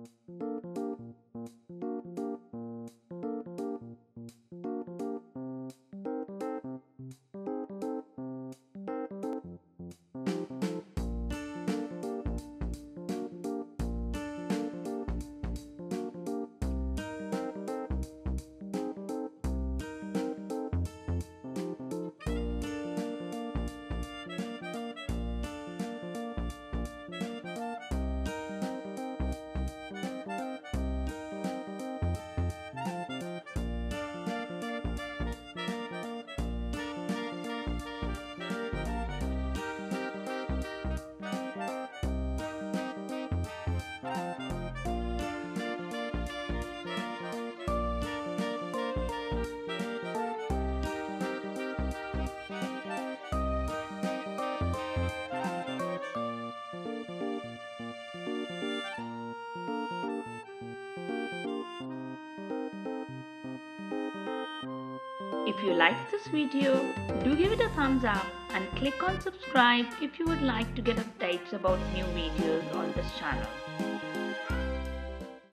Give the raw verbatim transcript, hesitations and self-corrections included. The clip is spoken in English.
If you liked this video, do give it a thumbs up and click on subscribe if you would like to get updates about new videos on this channel.